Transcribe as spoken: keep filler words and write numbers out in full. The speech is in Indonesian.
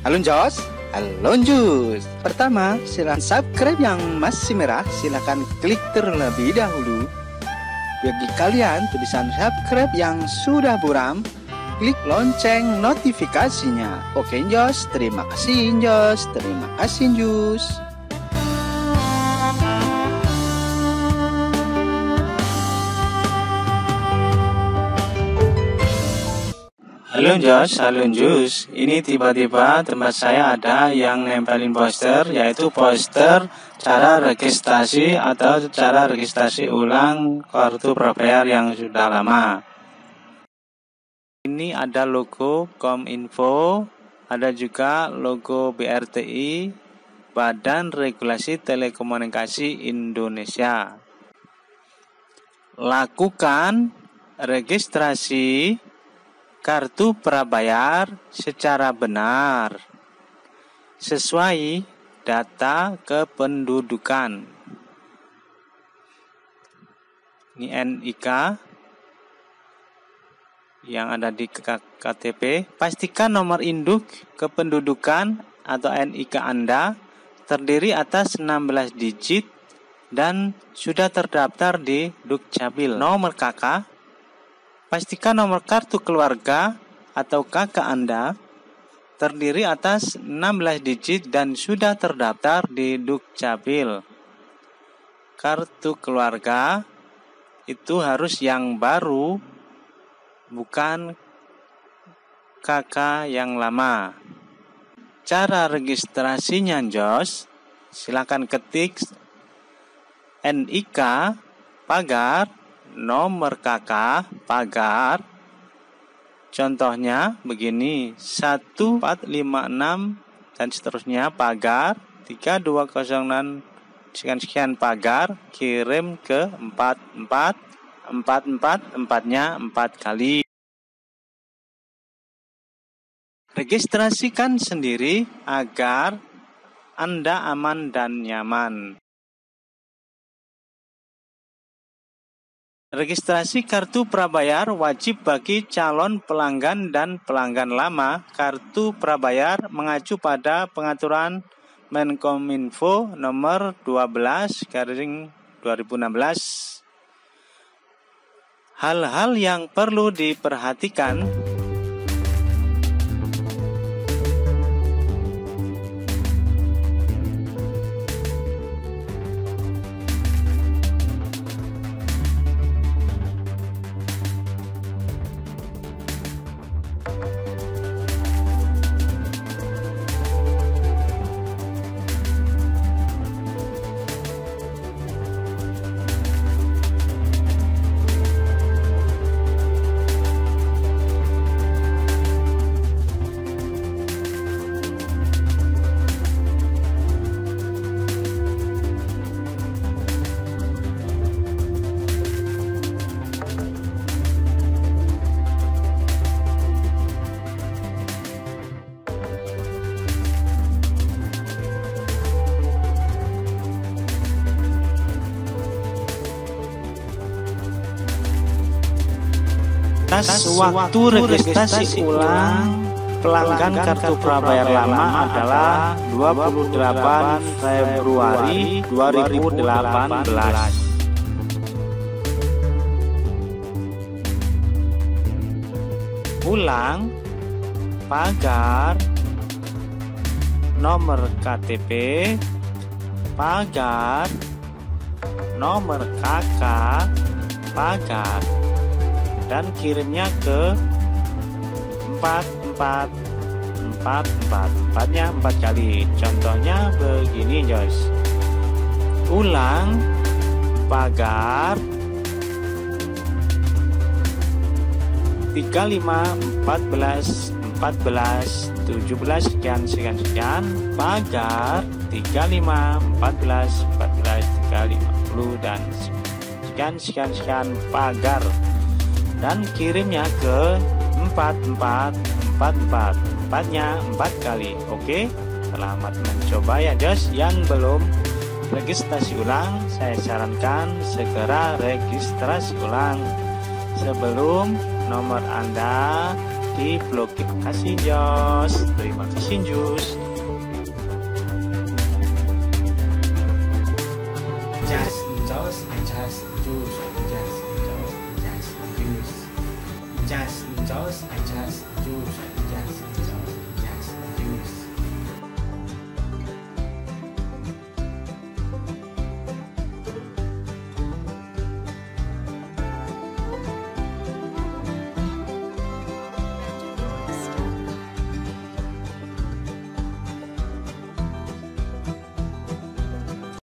Halo Jos, halo Jus. Pertama, silahkan subscribe yang masih merah, silahkan klik terlebih dahulu. Bagi kalian tulisan subscribe yang sudah buram, klik lonceng notifikasinya. Oke Jos, terima kasih Jos, terima kasih Jus. Halo Jos, halo Jus. Ini tiba-tiba tempat saya ada yang nempelin poster, yaitu poster cara registrasi atau cara registrasi ulang kartu prabayar yang sudah lama. Ini ada logo Kominfo, ada juga logo B R T I, Badan Regulasi Telekomunikasi Indonesia. Lakukan registrasi kartu prabayar secara benar sesuai data kependudukan. Ini N I K yang ada di K T P. Pastikan nomor induk kependudukan atau N I K Anda terdiri atas enam belas digit dan sudah terdaftar di Dukcapil. Nomor K K, pastikan nomor kartu keluarga atau K K Anda terdiri atas enam belas digit dan sudah terdaftar di Dukcapil. Kartu keluarga itu harus yang baru, bukan K K yang lama. Cara registrasinya Jos, silakan ketik N I K pagar nomor K K pagar. Contohnya begini, satu empat lima enam dan seterusnya pagar tiga dua nol enam sekian-sekian pagar, kirim ke empat empat empat empat empatnya empat kali. Registrasikan sendiri agar Anda aman dan nyaman. Registrasi kartu prabayar wajib bagi calon pelanggan dan pelanggan lama. Kartu prabayar mengacu pada pengaturan Menkominfo nomor dua belas garing dua ribu enam belas. Hal-hal yang perlu diperhatikan. Batas waktu registrasi ulang pelanggan kartu prabayar lama adalah dua puluh delapan Februari dua ribu delapan belas. Ulang pagar nomor K T P, pagar nomor K K, pagar, dan kirimnya ke empat empat empat empat empatnya empat kali. Contohnya begini Jos, ulang pagar tiga lima empat belas empat belas tujuh belas sekian sekian sekian, pagar tiga lima empat belas empat belas tiga lima puluh dan sekian sekian sekian pagar, dan kirimnya ke empat empat empat empat empatnya empat kali. Oke, selamat mencoba ya Jos. Yang belum registrasi ulang, saya sarankan segera registrasi ulang sebelum nomor Anda diblokir. Terima kasih Jos. Terima kasih Jus. Just Jos, just Jus, just Jos, just Jus. Just Jos, just Jus.